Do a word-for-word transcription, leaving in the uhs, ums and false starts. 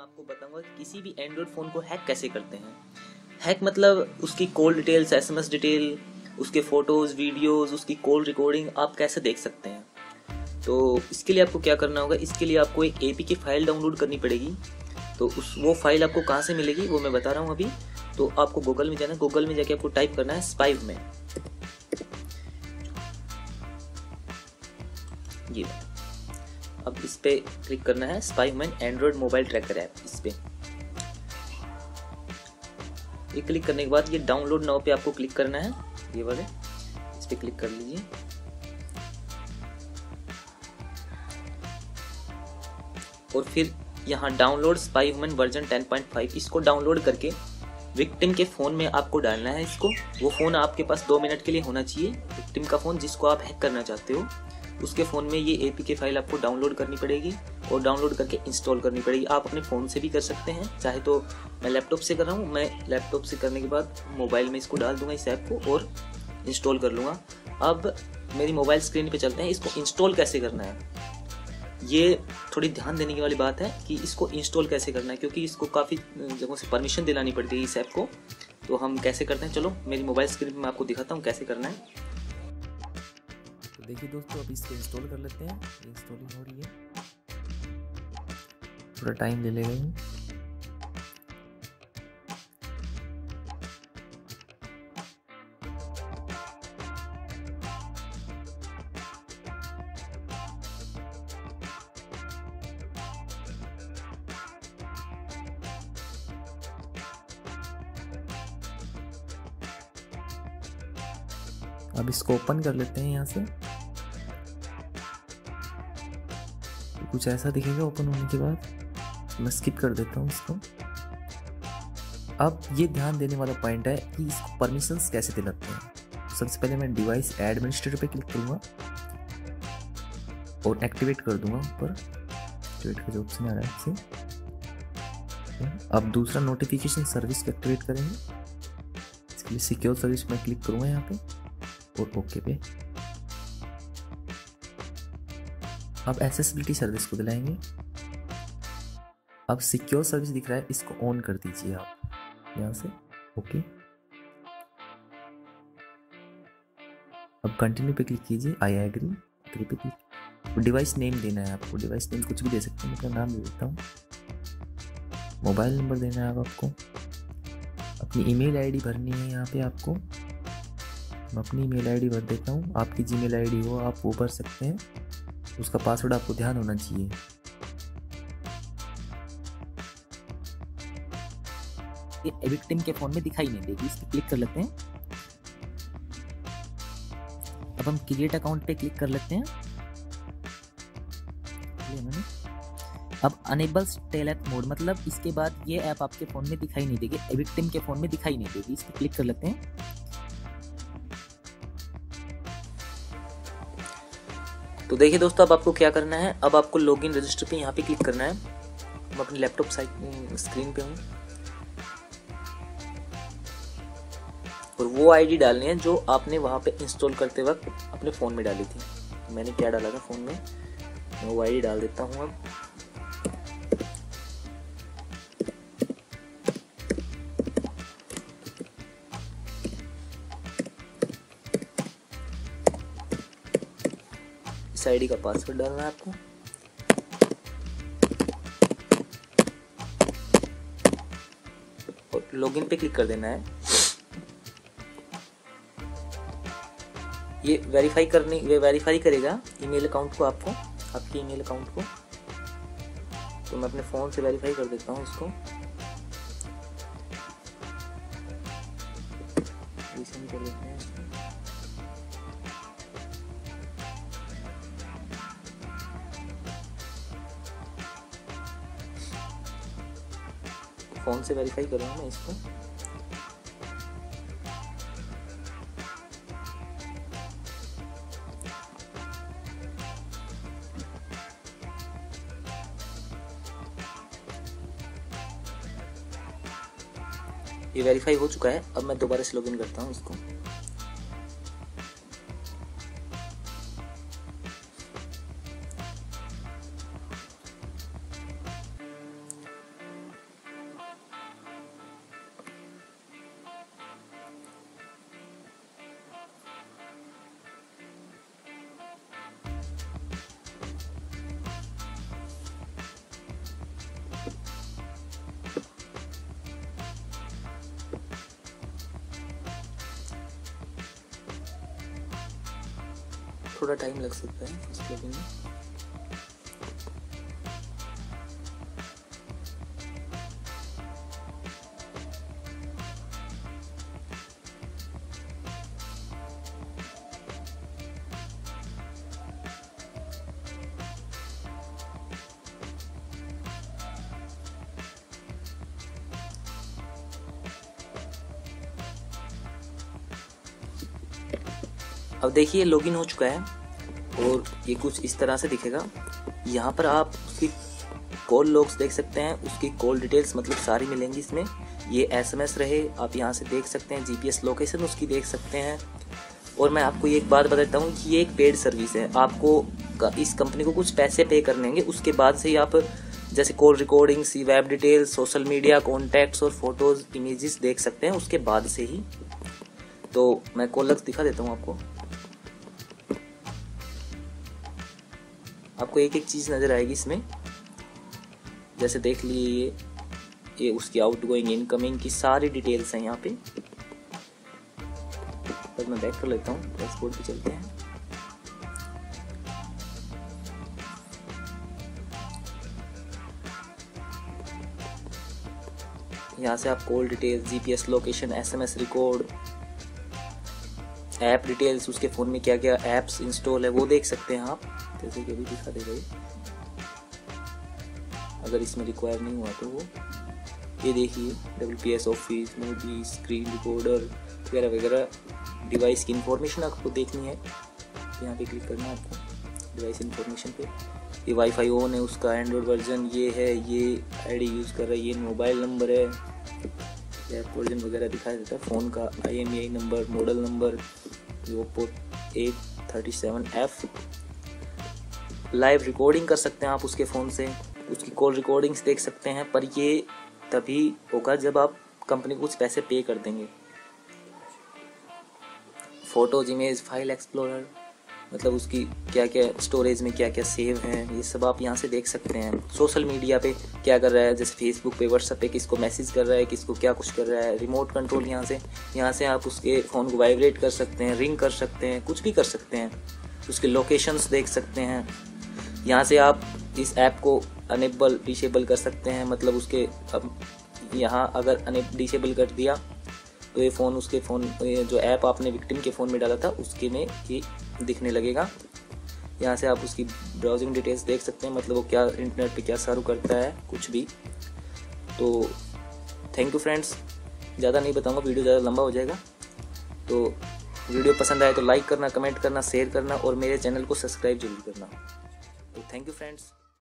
आपको बताऊंगा कि किसी भी एंड्रॉयड फ़ोन को हैक कैसे करते हैं। हैक मतलब उसकी कॉल डिटेल्स, एसएमएस डिटेल, उसके फ़ोटोज़, वीडियोज़, उसकी कॉल रिकॉर्डिंग आप कैसे देख सकते हैं। तो इसके लिए आपको क्या करना होगा, इसके लिए आपको एक एपीके फाइल डाउनलोड करनी पड़ेगी। तो उस वो फाइल आपको कहाँ से मिलेगी वो मैं बता रहा हूँ अभी। तो आपको गूगल में जाना है, गूगल में जाके आपको टाइप करना है स्पाईवमैन। ये अब इस पे क्लिक करना है, स्पाईवमैन एंड्रॉयड मोबाइल ट्रैकर ऐप। इस पे ये क्लिक करने के बाद ये डाउनलोड नाउ पे आपको क्लिक करना है, ये वाले इस पे क्लिक कर लीजिए। और फिर यहाँ डाउनलोड स्पाईवमैन वर्जन टेन पॉइंट फाइव, इसको डाउनलोड करके विक्टिम के फ़ोन में आपको डालना है इसको। वो फ़ोन आपके पास दो मिनट के लिए होना चाहिए। विक्टिम का फ़ोन जिसको आप हैक करना चाहते हो उसके फ़ोन में ये एपीके फाइल आपको डाउनलोड करनी पड़ेगी और डाउनलोड करके इंस्टॉल करनी पड़ेगी। आप अपने फ़ोन से भी कर सकते हैं, चाहे तो मैं लैपटॉप से कर रहा हूँ। मैं लैपटॉप से करने के बाद मोबाइल में इसको डाल दूंगा, इस ऐप को, और इंस्टॉल कर लूँगा। अब मेरी मोबाइल स्क्रीन पे चलते हैं, इसको इंस्टॉल कैसे करना है। ये थोड़ी ध्यान देने की वाली बात है कि इसको इंस्टॉल कैसे करना है, क्योंकि इसको काफ़ी जगहों से परमिशन दिलानी पड़ती है इस ऐप को। तो हम कैसे करते हैं, चलो मेरी मोबाइल स्क्रीन पे मैं आपको दिखाता हूँ कैसे करना है। तो देखिए दोस्तों, अब इसको इंस्टॉल कर लेते हैं। इंस्टॉलिंग हो रही है, थोड़ा टाइम ले लेगा ये। अब इसको ओपन कर लेते हैं यहाँ से। कुछ ऐसा दिखेगा ओपन होने के बाद। मैं स्किप कर देता हूँ इसको। अब ये ध्यान देने वाला पॉइंट है कि इसको परमिशंस कैसे दिलाते हैं। सबसे पहले मैं डिवाइस एडमिनिस्ट्रेटर पे क्लिक करूँगा और एक्टिवेट कर दूंगा ऊपर। एक्टिवेट का जो ऑप्शन आ रहा है इससे। अब दूसरा नोटिफिकेशन सर्विस को एक्टिवेट करेंगे। इसके लिए सिक्योर सर्विस में क्लिक करूँगा यहाँ पे और ओके पे। अब एक्सेसिबिलिटी सर्विस को दिलाएंगे। अब सिक्योर सर्विस दिख रहा है, इसको ऑन कर दीजिए आप यहाँ से, ओके। अब कंटिन्यू पे क्लिक कीजिए, आई एग्री, एग्री पे क्लिक। डिवाइस नेम देना है आपको, डिवाइस नेम कुछ भी दे सकते हैं, मैं अपना नाम दे देता हूँ। मोबाइल नंबर देना है अब आपको। अपनी ईमेल आईडी भरनी है यहाँ पे आपको। मैं अपनी ईमेल आईडी भर देता हूँ, आपकी जीमेल आईडी हो आप वो भर सकते हैं। उसका पासवर्ड आपको ध्यान होना चाहिए। ये विक्टिम के फोन में दिखाई नहीं देगी, इस पर क्लिक कर लेते हैं। अब हम क्रिएट अकाउंट पे क्लिक कर लेते हैं। ये मैंने अब अनेबल टेल ऐप मोड, मतलब इसके बाद ये ऐप आपके फोन में दिखाई नहीं देगी, विक्टिम के फोन में दिखाई नहीं देगी। इस पर क्लिक कर लेते हैं। तो देखिए दोस्तों, अब आपको क्या करना है, अब आपको लॉगिन रजिस्टर पे यहाँ पे क्लिक करना है। मैं अपने लैपटॉप साइट स्क्रीन पे हूँ और वो आईडी डालनी है जो आपने वहाँ पे इंस्टॉल करते वक्त अपने फ़ोन में डाली थी। मैंने क्या डाला था फ़ोन में, मैं वो आईडी डाल देता हूँ। अब इस आईडी का पासवर्ड डालना है आपको। और लॉगिन पे क्लिक कर देना है। ये वेरीफाई करने वे वेरीफाई करेगा ईमेल अकाउंट को, आपको आपके ईमेल अकाउंट को। तो मैं अपने फ़ोन से वेरीफाई कर देता हूँ इसको। कर लेते हैं इसको। फ़ोन से वेरीफाई करूँगा मैं इसको। ये वेरीफाई हो चुका है। अब मैं दोबारा से लॉगिन करता हूँ इसको। थोड़ा टाइम लग सकता है फर्स्ट लॉगिन में। अब देखिए लॉगिन हो चुका है और ये कुछ इस तरह से दिखेगा। यहाँ पर आप उसकी कॉल लॉग्स देख सकते हैं, उसकी कॉल डिटेल्स मतलब सारी मिलेंगी इसमें। ये एसएमएस रहे आप यहाँ से देख सकते हैं, जीपीएस लोकेशन उसकी देख सकते हैं। और मैं आपको ये एक बात बताता हूँ कि ये एक पेड सर्विस है, आपको इस कंपनी को कुछ पैसे पे करने होंगे, उसके बाद से ही आप जैसे call recordings, web details, social media contacts और फोटोज इमेजेस देख सकते हैं उसके बाद से ही। तो मैं कॉल लॉग्स दिखा देता हूँ आपको। आपको एक एक चीज़ नज़र आएगी इसमें, जैसे देख लिए ये ये उसकी आउटगोइंग इनकमिंग की सारी डिटेल्स हैं यहाँ पे। बस मैं बैक कर लेता हूँ, डैशबोर्ड पे चलते हैं। यहाँ से आप call details, GPS location, SMS record, app details, उसके फ़ोन में क्या क्या ऐप्स इंस्टॉल है वो देख सकते हैं आप, जैसे कि अभी दिखा देगा ये। अगर इसमें रिक्वायर नहीं हुआ तो वो ये देखिए W P S office, movie, screen recorder वगैरह वगैरह। डिवाइस की इंफॉर्मेशन आपको देखनी है तो यहाँ पे क्लिक करना है आपको डिवाइस इंफॉर्मेशन पे। ये वाईफाई ऑन है, उसका एंड्रॉयड वर्जन ये है, ये आईडी यूज़ कर रहा है, ये मोबाइल नंबर है, ऐप वर्जन वगैरह दिखाई देता है, फ़ोन का I M E I number, model number, Oppo eight thirty seven F. Live recording कर सकते हैं आप उसके फ़ोन से, उसकी कॉल रिकॉर्डिंग्स देख सकते हैं, पर ये तभी होगा जब आप कंपनी को कुछ पैसे पे कर देंगे। फ़ोटोज, इमेज, फाइल एक्सप्लोरर, मतलब उसकी क्या क्या स्टोरेज में क्या क्या सेव है, ये सब आप यहाँ से देख सकते हैं। सोशल मीडिया पे क्या कर रहा है, जैसे फेसबुक पे, व्हाट्सएप पे किसको मैसेज कर रहा है, किसको क्या कुछ कर रहा है। रिमोट कंट्रोल यहाँ से यहाँ से आप उसके फ़ोन को वाइब्रेट कर सकते हैं, रिंग कर सकते हैं, कुछ भी कर सकते हैं। उसके लोकेशंस देख सकते हैं। यहाँ से आप इस ऐप को अनेबल डिसेबल कर सकते हैं, मतलब उसके अब यहाँ अगर अने डिसेबल कर दिया तो ये फ़ोन उसके फ़ोन जो ऐप आपने विक्टिम के फ़ोन में डाला था उसके में ये दिखने लगेगा। यहाँ से आप उसकी ब्राउजिंग डिटेल्स देख सकते हैं, मतलब वो क्या इंटरनेट पे क्या सर्व करता है, कुछ भी। तो थैंक यू फ्रेंड्स, ज़्यादा नहीं बताऊँगा, वीडियो ज़्यादा लंबा हो जाएगा। तो वीडियो पसंद आए तो लाइक करना, कमेंट करना, शेयर करना और मेरे चैनल को सब्सक्राइब जरूर करना। तो थैंक यू फ्रेंड्स।